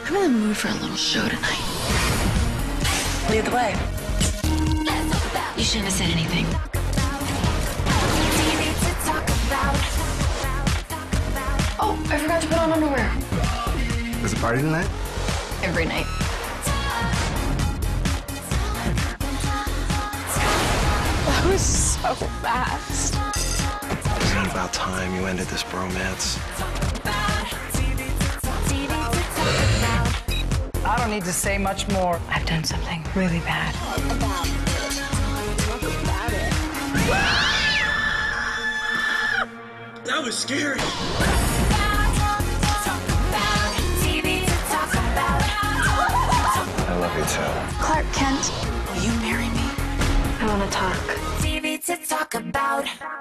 I'm in the mood for a little show tonight. Lead the way. You shouldn't have said anything. Oh, I forgot to put on underwear. There's a party tonight? Every night. That was so fast. Isn't it about time you ended this bromance? I don't need to say much more. I've done something really bad. That was scary. I love you too. Clark Kent, will you marry me? I want to talk. TV to talk about.